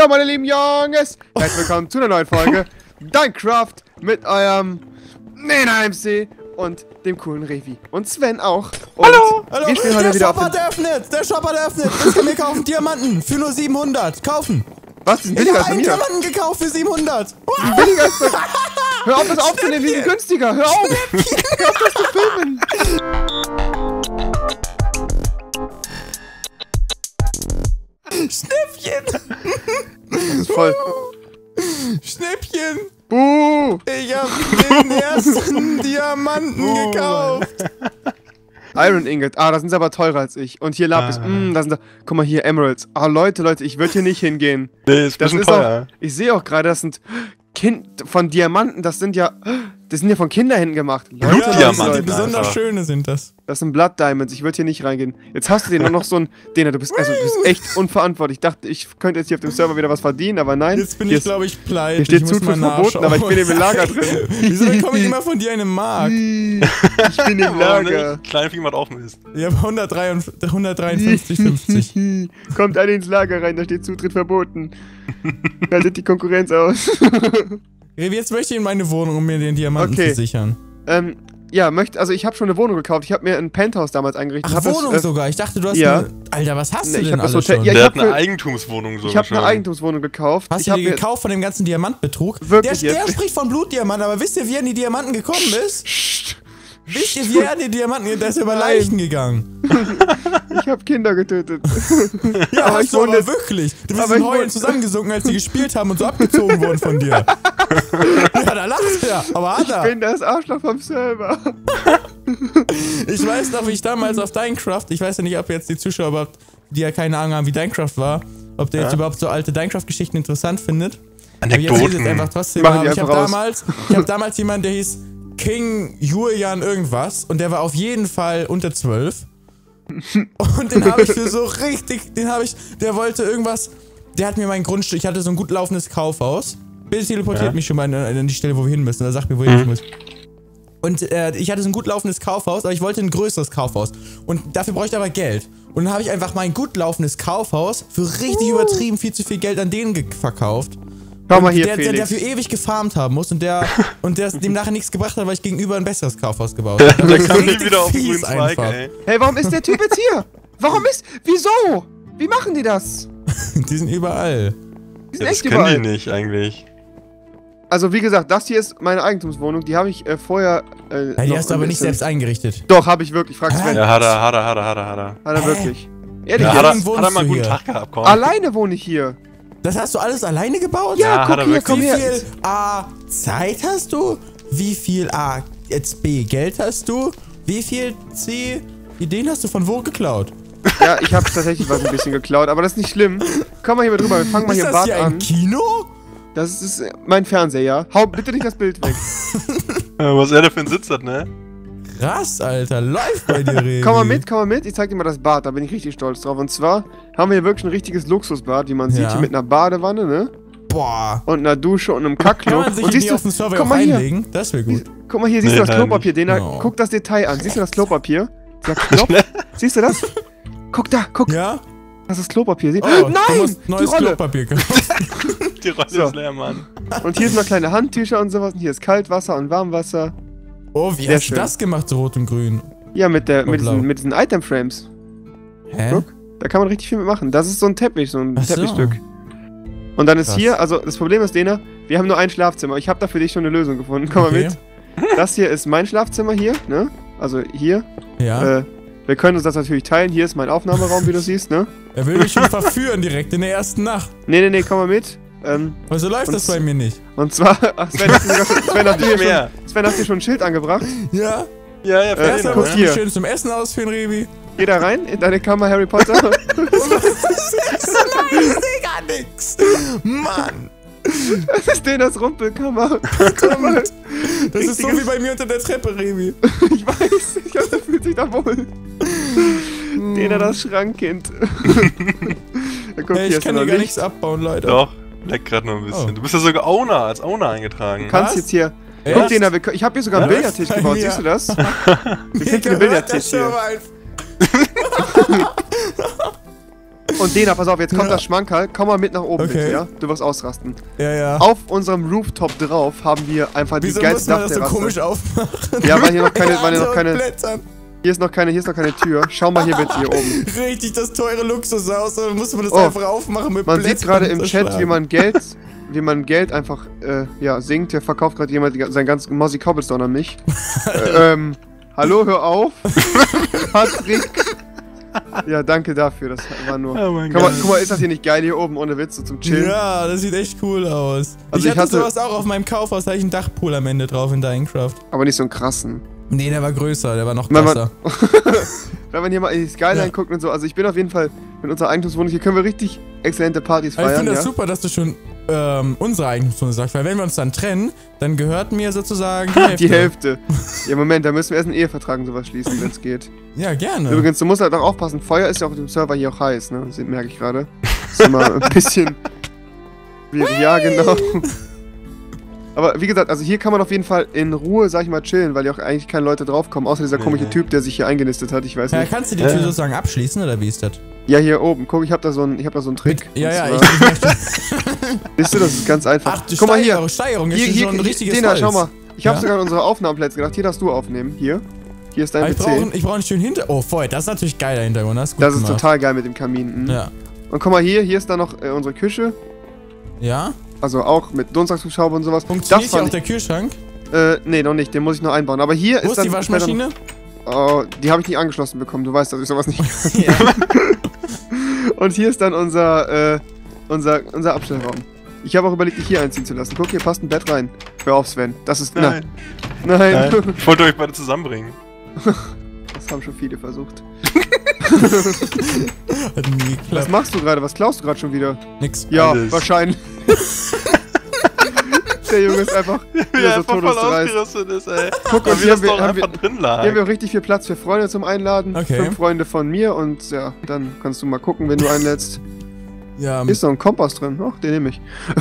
Hallo meine lieben Jungs! Herzlich willkommen zu einer neuen Folge Minecraft mit eurem Nena MC und dem coolen Revi. Und Sven auch. Und Hallo! Wir spielen heute wieder auf Der Shop hat eröffnet! Das kann mir kaufen. Diamanten für nur 700. Kaufen! Was? Die sind Ich billiger habe als bei einen mir. Diamanten gekauft für 700. Die sind billiger als bei... Hör auf, das aufzunehmen, die sind günstiger. Hör auf! Hör auf, das zu filmen. Schnäppchen! Das ist voll... Schnäppchen! Buh! Ich habe den ersten Diamanten gekauft. Iron Ingot. Ah, das sind sie aber teurer als ich. Und hier Lapis. Da sind da... Guck mal hier, Emeralds. Ah, Leute, ich würde hier nicht hingehen. Nee, ist ein bisschen teuer. Auch, ich sehe auch gerade, das sind von Diamanten, das sind ja von Kinderhänden gemacht. Blutdiamanten. Die besonders schöne sind das. Das sind Blood Diamonds, ich würde hier nicht reingehen. Jetzt hast du dir nur noch so ein... Dena, du bist echt unverantwortlich. Ich dachte, ich könnte jetzt hier auf dem Server wieder was verdienen, aber nein. Jetzt bin ich, glaube ich, pleite. Hier steht Zutritt verboten, aber ich bin im Lager drin. Wieso bekomme ich immer von dir eine Mark? Ich bin im Lager. Klein wie jemand offen ist. Ich habe 153,50. Kommt alle ins Lager rein, da steht Zutritt verboten. Haltet die Konkurrenz aus. Jetzt möchte ich in meine Wohnung, um mir den Diamanten zu sichern. Ja, also ich habe schon eine Wohnung gekauft. Ich habe mir ein Penthouse damals eingerichtet. Ach, Wohnung sogar? Ich dachte, du hast eine... Alter, was hast du denn alles schon? Ja, der hat eine Eigentumswohnung sogar. Ich habe eine Eigentumswohnung gekauft. Hast du die gekauft von dem ganzen Diamantbetrug? Wirklich der spricht von Blutdiamanten, aber wisst ihr, wie er an die Diamanten gekommen ist? Wisst ihr, wie er an die Diamanten... Der ist über Leichen gegangen. Ich habe Kinder getötet. Ja, aber wirklich. Du bist in Heulen zusammengesunken, als die gespielt haben und so abgezogen wurden von dir. Ja, da lacht er. Aber hat er. Ich bin das Arschloch vom Server. Ich weiß noch, wie ich damals auf Minecraft, ich weiß ja nicht, ob jetzt die Zuschauer überhaupt, die ja keine Ahnung haben, wie Minecraft war, ob der jetzt überhaupt so alte Minecraft-Geschichten interessant findet. Anekdoten. Jetzt einfach trotzdem. Ich hab damals jemanden, der hieß King Julian irgendwas und der war auf jeden Fall unter 12. Und den habe ich für so richtig, der wollte irgendwas, der hat mir mein Grundstück, ich hatte so ein gut laufendes Kaufhaus. Bitte teleportiert mich schon mal an die Stelle, wo wir hin müssen, oder sagt mir, wo ich hin muss. Und ich hatte so ein gut laufendes Kaufhaus, aber ich wollte ein größeres Kaufhaus. Und dafür bräuchte ich aber Geld. Und dann habe ich einfach mein gut laufendes Kaufhaus für richtig übertrieben viel zu viel Geld an den verkauft. Schau mal hier, der dafür ewig gefarmt haben muss und der dem nachher nichts gebracht hat, weil ich gegenüber ein besseres Kaufhaus gebaut habe. Der kam nie wieder auf den grünen Zweig, ey. Hey, warum ist der Typ jetzt hier? Wieso? Wie machen die das? Die sind überall. Die sind Ja, das echt können überall. die nicht, eigentlich. Also wie gesagt, das hier ist meine Eigentumswohnung, die habe ich vorher... die hast du aber nicht selbst eingerichtet. Doch, habe ich wirklich, frag's Sven. Ja, hat er. Hat er wirklich. Ehrlich, Ja, jetzt? hat er mal einen guten Tag gehabt, komm. Alleine wohne ich hier. Das hast du alles alleine gebaut? Ja, hat er guck hier, wirklich. komm Wie her. viel A Zeit hast du? Wie viel A jetzt B Geld hast du? Wie viel C Ideen hast du von wo geklaut? Ja, ich habe tatsächlich was ein bisschen geklaut, aber das ist nicht schlimm. Komm mal hier mit rüber, wir fangen mal hier im Bad Ist das hier an. ein Kino? Das ist mein Fernseher, ja. Hau bitte nicht das Bild weg. Was er da für einen Sitz hat, ne? Krass, Alter. Läuft bei dir, Revi. Komm mal mit. Ich zeig dir mal das Bad, da bin ich richtig stolz drauf. Und zwar haben wir hier wirklich ein richtiges Luxusbad, wie man sieht, hier mit einer Badewanne, ne? Boah. Und einer Dusche und einem Kann Kackknopf. man sich Und nicht auf den Server guck auch mal hier. einlegen? Das wäre gut. Guck mal hier, siehst Nee, du das nein, Klopapier? nicht. Guck das Detail an. Siehst du das Klopapier? Der Knopf? Siehst du das? Guck da, guck. Ja? Das ist Klopapier. Oh, du Nein! musst Die neues Rolle. Klopapier kaufen. Die Rolle So. ist leer, Mann. Und hier sind noch kleine Handtücher und sowas. Und hier ist Kaltwasser und Warmwasser. Oh, wie Sehr hast du schön. das gemacht, so rot und grün? Ja, mit blau. diesen Item-Frames. Hä? Guck, da kann man richtig viel mitmachen. Das ist so ein Teppich, so ein Ach so. Teppichstück. Und dann ist Krass. hier, also das Problem ist, Dena, wir haben nur ein Schlafzimmer. Ich habe da für dich schon eine Lösung gefunden. Komm mal mit. Das hier ist mein Schlafzimmer hier, ne? Also hier. Ja. Wir können uns das natürlich teilen. Hier ist mein Aufnahmeraum, wie du siehst, ne? Er will mich schon verführen direkt in der ersten Nacht. Nee, komm mal mit. Aber so läuft das bei mir nicht. Und zwar, ach, Sven, hast du dir schon ein Schild angebracht? Ja? Ja, Erstmal guck muss ich hier. mich schön zum Essen ausführen, Revi. Geh da rein, in deine Kammer, Harry Potter. Nein, ich seh gar nix. Mann. Das ist Denas Rumpelkammer. Das ist so wie bei mir unter der Treppe, Revi. Ich weiß, ich glaube, das fühlt sich da wohl. Dena, das Schrankkind. Guck, Hey, ich kann hier gar nichts abbauen, Leute. Doch, leckt gerade noch ein bisschen. Oh. Du bist ja sogar als Owner eingetragen. Du kannst Was? jetzt hier... Echt? Guck, Dena, ich habe hier sogar einen Ja, Billardtisch bei gebaut, mir. siehst du das? Wir Mir finden einen gehört der Billardtisch hier. Server einfach. Und Dena, pass auf, jetzt kommt das Schmankerl. Komm mal mit nach oben, bitte, ja? Du wirst ausrasten. Ja. Auf unserem Rooftop drauf haben wir einfach die geilste Dachterrasse. Wieso muss man das so komisch aufmachen? Ja, weil hier noch keine, Blättern. Hier ist noch keine Tür. Schau mal hier bitte hier oben. Richtig das teure Luxushaus, dann muss man das einfach aufmachen mit Man Blättern. sieht gerade im Chat, wie man Geld einfach, singt. Hier verkauft gerade jemand sein ganzes Mossy Cobblestone an mich. Hallo, hör auf. Patrick. Ja, danke dafür, das war nur... Oh mein Gott. Guck mal, ist das hier nicht geil hier oben, ohne Witz, so zum Chillen? Ja, das sieht echt cool aus. Also ich hatte sowas auch auf meinem Kaufhaus, da hatte ich einen Dachpool am Ende drauf in Minecraft. Aber nicht so einen krassen. Nee, der war größer, der war noch krasser. Wenn man hier mal in die Skyline guckt und so, also ich bin auf jeden Fall mit unserer Eigentumswohnung, hier können wir richtig exzellente Partys feiern. Ich finde das super, dass du schon unsere Eigentumswohnung sagst, weil wenn wir uns dann trennen, dann gehört mir sozusagen die Hälfte. Ja, Moment, da müssen wir erst einen Ehevertrag und sowas schließen, wenn es geht. Ja, gerne. Übrigens, du musst halt auch aufpassen, Feuer ist ja auf dem Server hier auch heiß, ne? Das merke ich gerade. Das ist immer ein bisschen... Ja, genau. Aber wie gesagt, also hier kann man auf jeden Fall in Ruhe, sag ich mal, chillen, weil ja auch eigentlich keine Leute draufkommen, außer dieser komische Typ, der sich hier eingenistet hat, ich weiß nicht. Kannst du die Tür sozusagen abschließen, oder wie ist das? Ja, hier oben, guck, ich hab da so einen Trick. Ja, ich möchte... Siehst du, das ist ganz einfach. Ach, guck mal hier. Steigerung, ist hier, schon ein richtiges Dena, Holz. schau mal. Ich hab sogar unsere Aufnahmeplätze gedacht, hier darfst du aufnehmen, hier. Hier ist dein PC. Ich brauche einen schönen Hintergrund. Oh, voll, das ist natürlich geil, der Hintergrund, das ist gut Das ist gemacht. total geil mit dem Kamin. Ja. Und guck mal hier ist dann noch unsere Küche. Ja? Also auch mit Dunstabzugshaube und sowas. Funktioniert hier auch der Kühlschrank? Nee, noch nicht, den muss ich noch einbauen. Aber hier Wo ist die Waschmaschine? Oh, die habe ich nicht angeschlossen bekommen, du weißt, dass ich sowas nicht kann. Ja. Und hier ist dann unser Abstellraum. Ich habe auch überlegt, dich hier einziehen zu lassen. Guck, hier passt ein Bett rein. Hör auf, Sven. Das ist... Nein. Nein. Ich wollte euch beide zusammenbringen. Das haben schon viele versucht. Hat nie geklappt. Was machst du gerade? Was klaust du gerade schon wieder? Nix. Ja, Alles. wahrscheinlich. Der Junge ist einfach wieder so todesdreist. Guck, und hier haben wir auch richtig viel Platz für Freunde zum Einladen. Okay. 5 Freunde von mir und ja, dann kannst du mal gucken, wenn du einlädst. Ja. Hier ist noch ein Kompass drin. Ach, den nehme ich.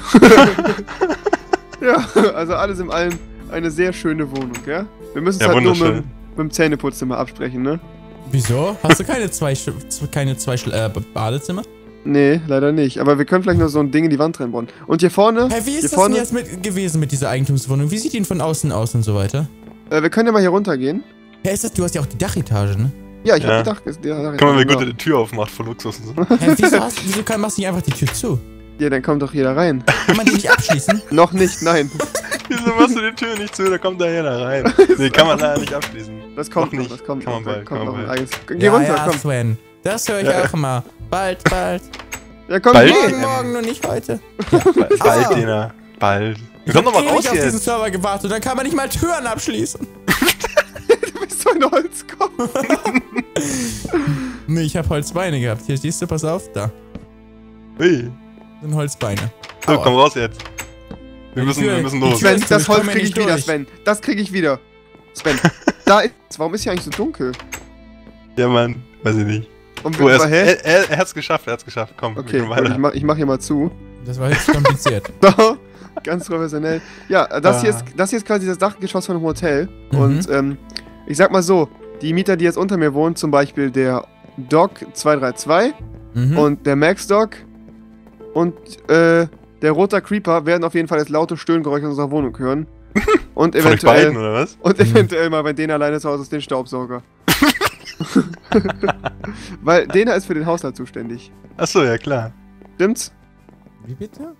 Ja, also alles in allem eine sehr schöne Wohnung, ja? Wir müssen es halt nur mit dem Zähneputzimmer absprechen, ne? Wieso? Hast du keine zwei Badezimmer? Nee, leider nicht. Aber wir können vielleicht noch so ein Ding in die Wand reinbauen. Und hier vorne... Hey, wie ist das denn jetzt gewesen mit dieser Eigentumswohnung? Wie sieht die von außen aus und so weiter? Wir können ja mal hier runtergehen. Hey, du hast ja auch die Dachetage, ne? Ja, ich hab gedacht... Guck mal, wie gut er die Tür aufmacht vor Luxus und so. Hey, wieso machst du nicht einfach die Tür zu? Ja, dann kommt doch jeder rein. Kann man die nicht abschließen? Noch nicht, nein. Wieso machst du die Tür nicht zu? Da kommt da jeder rein. Nee, kann man leider nicht abschließen. Das kommt noch nicht. Das kommt kann man bald. Kommt noch ein eigenes. Geh runter, komm. Sven. Das höre ich auch immer. Bald. Ja, komm, bald? Morgen und nicht heute. Bald, Dena. Bald. Wir kommen doch mal raus jetzt. Ich hab auf diesen jetzt. Server gewartet und dann kann man nicht mal Türen abschließen. Du bist so ein Holzkopf. Nee, ich hab Holzbeine gehabt. Hier, siehst du, pass auf, da. Hey. Sind Holzbeine. So, komm raus jetzt. Wir müssen los. Sven, das Holz krieg ich wieder, Sven. Das krieg ich wieder. Sven, da ist... Warum ist hier eigentlich so dunkel? Ja, Mann. Weiß ich nicht. Und er hat's geschafft, Komm, okay, gut, ich mach hier mal zu. Das war jetzt kompliziert. So, ganz professionell. Ja, das hier ist quasi das Dachgeschoss von einem Hotel. Und ich sag mal so, die Mieter, die jetzt unter mir wohnen, zum Beispiel der Doc 232 und der Max Doc und der Roter Creeper werden auf jeden Fall jetzt laute Stöhngeräusche in unserer Wohnung hören. Und eventuell, von euch beiden, oder was? Und eventuell mal, wenn Dena alleine zu Hause ist, den Staubsauger. Weil Dena ist für den Haushalt zuständig. Achso, ja klar. Stimmt's? Wie bitte?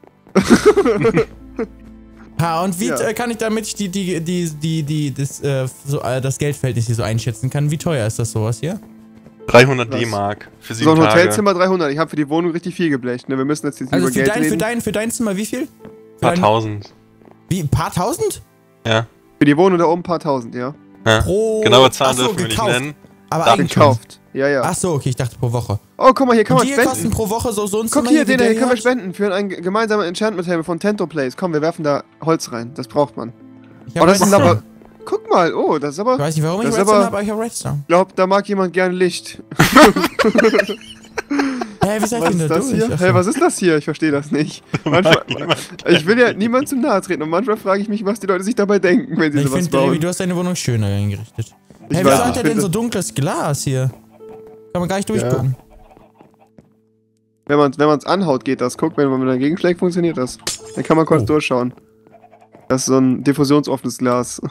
Und wie kann ich, damit ich das Geldverhältnis hier so einschätzen kann, wie teuer ist das sowas hier? 300 D-Mark für 7 Tage. So ein Hotelzimmer 300. Ich habe für die Wohnung richtig viel geblecht. Ne? Wir müssen jetzt über Geld reden. Für dein Zimmer wie viel? Paar tausend. Wie, ein paar tausend? Ja. Für die Wohnung da oben ein paar tausend, ja. Genaue Zahlen dürfen wir nicht nennen. Aber gekauft. Ja. Ach so, okay, ich dachte pro Woche. Oh, guck mal, hier kann man spenden. Die kosten pro Woche so ein Guck hier, hier können wir spenden für ein gemeinsames Enchantment-Table von Tento Place. Komm, wir werfen da Holz rein. Das braucht man. Oh, das ist aber... Guck mal, oh, das ist aber... Ich weiß nicht, warum ich Redstone habe, aber ich habe Redstone. Ich glaube, da mag jemand gern Licht. Hey, wie seid ihr denn da durch? Hey, was ist das hier? Ich verstehe das nicht. Manchmal, ich will ja niemand zu nahe treten und manchmal frage ich mich, was die Leute sich dabei denken, wenn sie sowas bauen. Du hast deine Wohnung schöner eingerichtet. Hey, wieso hat der denn so dunkles Glas hier? Kann man gar nicht durchgucken. Wenn man's anhaut, geht das. Guck, wenn man dagegen schlägt, funktioniert das. Dann kann man kurz durchschauen. Das ist so ein diffusionsoffenes Glas.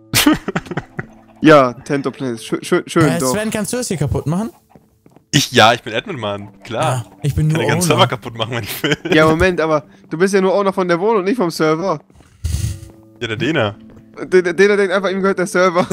Ja, Tent of Place. Schön doch. Sven, kannst du das hier kaputt machen? Ich bin Admin-Mann, klar. Ja, ich bin nur Ich kann den ganzen Owner. Server kaputt machen, wenn ich will. Ja, Moment, aber du bist ja nur Owner von der Wohnung und nicht vom Server. Ja, der Dena. Der denkt einfach, ihm gehört der Server.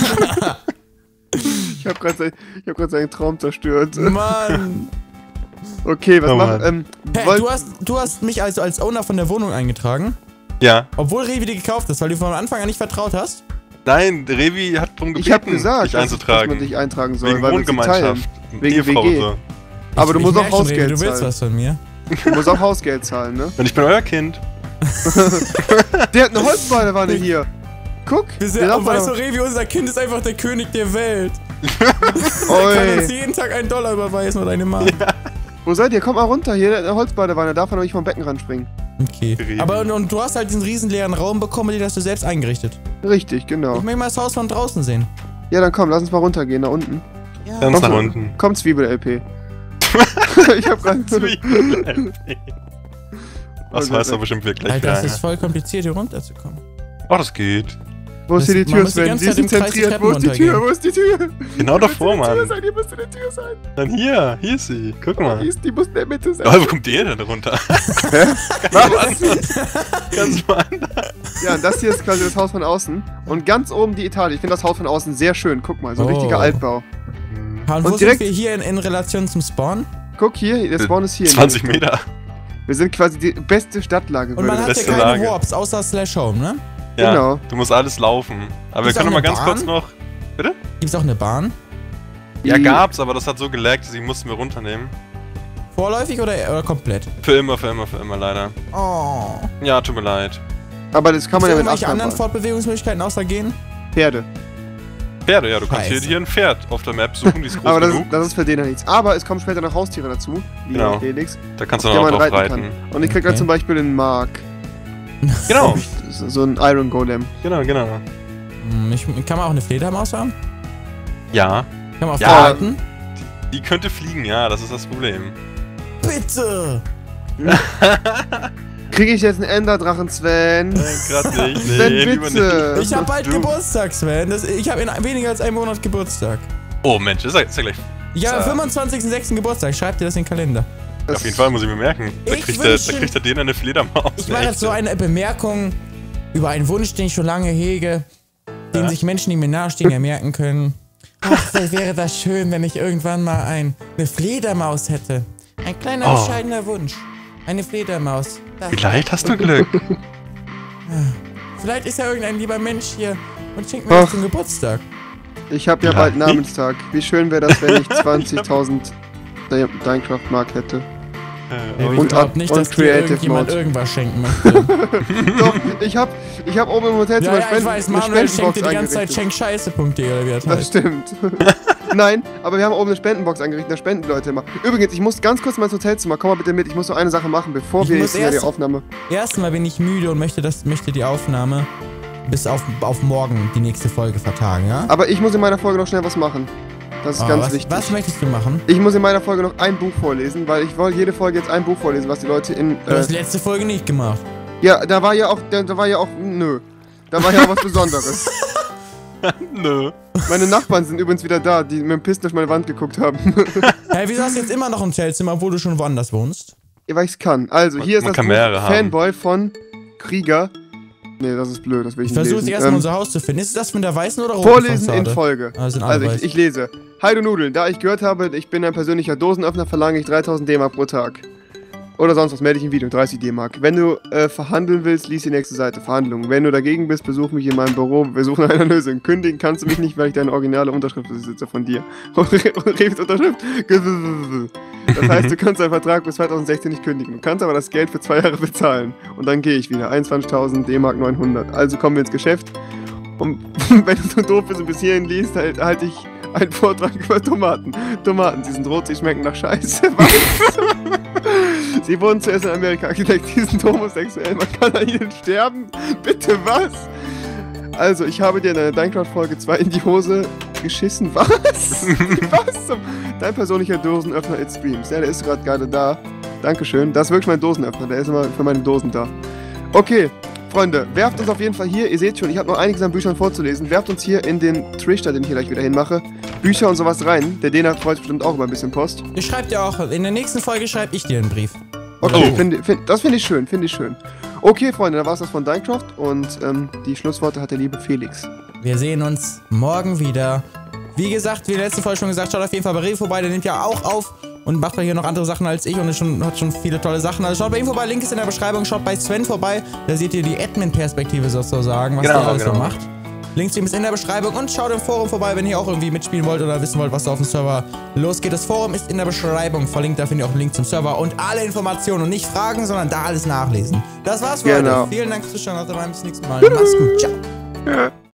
Ich hab grad seinen Traum zerstört. Mann! Okay, was Mann. Hey, du hast mich also als Owner von der Wohnung eingetragen, Ja. obwohl Revi dir gekauft ist, weil du von Anfang an nicht vertraut hast? Nein, der Revi hat drum gebeten, Ich hab gesagt, dich dass einzutragen. man dich eintragen soll, Wegen weil wir sie teilen. Wohngemeinschaft. Wegen Ehefrau WG. und so. Aber du Ich musst auch merk schon, Revi, Hausgeld du willst zahlen. was von mir. Du musst auch Hausgeld zahlen, ne? Und ich bin euer Kind. Der hat eine Holzbadewanne hier. Guck, Weißt du, Revi, unser Kind ist einfach der König der Welt. Er kann uns Oi. jeden Tag $1 überweisen oder eine Mark. Ja. Wo seid ihr? Kommt mal runter, hier, der hat eine Holzbadewanne, darf er noch nicht vom Becken ranspringen. Okay. Revi. Aber und du hast halt diesen riesen leeren Raum bekommen, den hast du selbst eingerichtet. Richtig, genau. Ich möchte mal das Haus von draußen sehen. Ja, dann komm, lass uns mal runtergehen, da unten. Ganz nach Komm, unten. Komm, Zwiebel-LP. Ich hab grad... Was weiß er bestimmt wirklich gleich Alter, das wieder. ist voll kompliziert, hier runterzukommen. Oh, das geht. Wo ist hier die Man Tür, muss die Sven? ganze Sie ist Zeit im Kreis die zentriert. Wo ist die Treppen Tür? Wo ist die Tür? Genau davor, Mann. Hier müsste eine Tür sein. Dann hier ist sie. Guck mal. Die muss in der Mitte sein. Oh, wo kommt der denn runter? Was? Ganz woanders. Ja, und das hier ist quasi das Haus von außen. Und ganz oben die Etage. Ich finde das Haus von außen sehr schön. Guck mal, so ein Oh. richtiger Altbau. Und wo Und direkt- sind wir hier in Relation zum Spawn? Guck hier, der Spawn ist hier. 20 Meter. Wir sind quasi die beste Stadtlage. Und man hat beste ja keine Lage. Warps, außer /home, ne? Ja, Genau. du musst alles laufen. Aber Gibt's wir können auch noch mal eine ganz kurz Bahn? noch... Bitte? Gibt's auch eine Bahn? Ja, gab's, aber das hat so gelaggt, deswegen mussten wir runternehmen. Vorläufig oder komplett? Für immer, leider. Oh. Ja, tut mir leid. Aber das kann man ja mit irgendwelche anderen Abstand machen. Fortbewegungsmöglichkeiten außer gehen? Pferde. Pferde, ja, du kannst Scheiße. hier ein Pferd auf der Map suchen, die ist groß Aber das, genug. das ist für den ja nichts. Aber es kommen später noch Haustiere dazu. Wie Genau. Felix. Da kannst du Der dann auch man drauf reiten reiten. kann. Und ich krieg dann Okay. zum Beispiel den Mark. Genau, So ein Iron Golem. genau. Kann man auch eine Fledermaus haben? Ja, Kann man auch Ja. verhalten? die könnte fliegen, ja, das ist das Problem. Bitte! Kriege ich jetzt einen Enderdrachen, Sven? Gerade nicht, Sven, lieber bitte. nicht. Ich hab bald Du. Geburtstag, Sven. Ich hab in weniger als einem Monat Geburtstag. Oh Mensch, ist ja gleich. Ich habe So. am 25.06. Geburtstag. Schreib dir das in den Kalender. Auf jeden Fall muss ich mir merken. Da Ich kriegt wünsche- er den eine Fledermaus. Ich mache jetzt so eine Bemerkung über einen Wunsch, den ich schon lange hege, den Ja. sich Menschen, die mir nahestehen, ja merken können. Ach, wäre das schön, wenn ich irgendwann mal eine Fledermaus hätte. Ein kleiner, Oh. bescheidener Wunsch. Eine Fledermaus. Das- Vielleicht hast du Glück. Vielleicht ist ja irgendein lieber Mensch hier und schenkt mir Ach. was zum Geburtstag. Ich habe ja Ja, bald Namenstag. Wie schön wäre das, wenn ich 20.000 Minecraft-Mark hätte. Ich Und glaub nicht, dass und dir Creative irgendjemand Mode. irgendwas schenken möchte. Doch, ich hab oben im Hotelzimmer Ja, ich weiß, eine Manuel schenkt Spendenbox dir die ganze Zeit eingerichtet. schenkscheiße.de oder wie das Das heißt. stimmt. Nein, aber wir haben oben eine Spendenbox eingerichtet, da spenden die Leute immer. Übrigens, ich muss ganz kurz mal ins Hotelzimmer, komm mal bitte mit, ich muss noch eine Sache machen, bevor Ich wir muss jetzt hier die erst- Aufnahme... Erstmal bin ich müde und möchte die Aufnahme bis auf morgen die nächste Folge vertagen, ja? Aber ich muss in meiner Folge noch schnell was machen. Das ist Oh, ganz was, wichtig. was möchtest du machen? Ich muss in meiner Folge noch ein Buch vorlesen, weil ich wollte jede Folge jetzt ein Buch vorlesen, was die Leute in... Du hast letzte Folge nicht gemacht. ja, da war ja auch... Nö. Da war ja auch was Besonderes. Nö. Meine Nachbarn sind übrigens wieder da, die mit dem Pisten durch meine Wand geguckt haben. Hey, wieso hast du jetzt immer noch ein Hotelzimmer, obwohl du schon woanders wohnst? Ja, weil ich's kann. Also, hier ist Man das kann Buch mehrere haben. Fanboy von Krieger. Nee, das ist blöd, das will ich Ich nicht versuche lesen. jetzt erstmal unser Haus zu finden. Ist es das mit der weißen oder roten Vorlesen in Fassade? Folge. Ah, sind alle Also, weiß. ich lese. Hi du Nudeln, da ich gehört habe, ich bin ein persönlicher Dosenöffner, verlange ich 3000 D-Mark pro Tag. Oder sonst was, melde ich im Video, 30 D-Mark. Wenn du verhandeln willst, lies die nächste Seite, Verhandlungen. Wenn du dagegen bist, besuch mich in meinem Büro, wir suchen eine Lösung. Kündigen kannst du mich nicht, weil ich deine originale Unterschrift besitze von dir. Revis Unterschrift. Das heißt, du kannst deinen Vertrag bis 2016 nicht kündigen. Du kannst aber das Geld für 2 Jahre bezahlen. Und dann gehe ich wieder. 21.000 D-Mark 900. Also kommen wir ins Geschäft. Und wenn du so doof bist und bis hierhin liest, halte ich einen Vortrag über Tomaten. Tomaten, sie sind rot, sie schmecken nach Scheiße. Was? Sie wurden zuerst in Amerika entdeckt, die sind homosexuell, man kann an ihnen sterben. Bitte was? Also, ich habe dir in deiner Minecraft-Folge 2 in die Hose geschissen. Was? Was zum... Dein persönlicher Dosenöffner It Streams. Ja, der ist gerade da. Dankeschön. Das ist wirklich mein Dosenöffner. Der ist immer für meine Dosen da. Okay, Freunde, werft uns auf jeden Fall hier, ihr seht schon, ich habe noch einiges an Büchern vorzulesen, werft uns hier in den Trichter, den ich hier gleich wieder hinmache, Bücher und sowas rein. Der Dena freut sich bestimmt auch über ein bisschen Post. Ich schreibe dir auch, in der nächsten Folge schreibe ich dir einen Brief. Okay, das finde ich schön, Okay, Freunde, dann war es das von Dinecraft und die Schlussworte hat der liebe Felix. Wir sehen uns morgen wieder. Wie gesagt, wie in der letzten Folge schon gesagt, schaut auf jeden Fall bei Rewe vorbei, der nimmt ja auch auf und macht hier noch andere Sachen als ich und hat schon viele tolle Sachen. Also schaut bei ihm vorbei, Link ist in der Beschreibung, schaut bei Sven vorbei, da seht ihr die Admin-Perspektive sozusagen, was der alles so macht. Link zu ihm ist in der Beschreibung und schaut im Forum vorbei, wenn ihr auch irgendwie mitspielen wollt oder wissen wollt, was da auf dem Server losgeht. Das Forum ist in der Beschreibung verlinkt, da findet ihr auch einen Link zum Server und alle Informationen und nicht Fragen, sondern da alles nachlesen. Das war's für heute. Vielen Dank fürs Zuschauen, bis zum nächsten Mal. Macht's gut, ciao.